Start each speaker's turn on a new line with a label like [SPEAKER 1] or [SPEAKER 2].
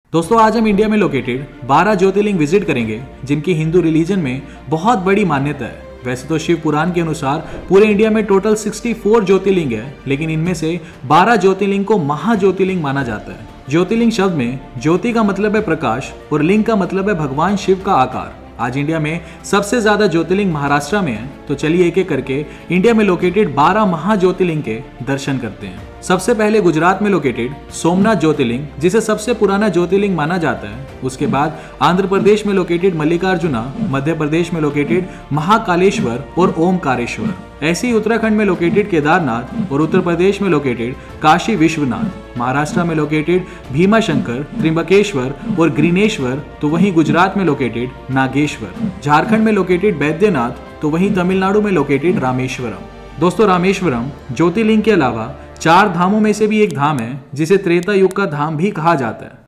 [SPEAKER 1] दोस्तों आज हम इंडिया में लोकेटेड 12 ज्योतिर्लिंग विजिट करेंगे जिनकी हिंदू रिलीजन में बहुत बड़ी मान्यता है। वैसे तो शिव पुराण के अनुसार पूरे इंडिया में टोटल 64 ज्योतिर्लिंग है, लेकिन इनमें से 12 ज्योतिर्लिंग को महाज्योतिर्लिंग माना जाता है। ज्योतिर्लिंग शब्द में ज्योति का मतलब है प्रकाश और लिंग का मतलब है भगवान शिव का आकार। आज इंडिया में सबसे ज्यादा ज्योतिर्लिंग महाराष्ट्र में है, तो चलिए एक एक करके इंडिया में लोकेटेड 12 महाज्योतिर्लिंग के दर्शन करते हैं। सबसे पहले गुजरात में लोकेटेड सोमनाथ ज्योतिर्लिंग, जिसे सबसे पुराना ज्योतिर्लिंग माना जाता है। उसके बाद आंध्र प्रदेश में लोकेटेड मल्लिकार्जुना, मध्य प्रदेश में लोकेटेड महाकालेश्वर और ओमकारेश्वर। ऐसे ही उत्तराखंड में लोकेटेड केदारनाथ और उत्तर प्रदेश में लोकेटेड काशी विश्वनाथ। महाराष्ट्र में लोकेटेड भीमाशंकर, त्रिंबकेश्वर और ग्रीनेश्वर, तो वहीं गुजरात में लोकेटेड नागेश्वर। झारखंड में लोकेटेड बैद्यनाथ, तो वहीं तमिलनाडु में लोकेटेड रामेश्वरम। दोस्तों रामेश्वरम ज्योतिर्लिंग के अलावा 4 धामों में से भी एक धाम है, जिसे त्रेता युग का धाम भी कहा जाता है।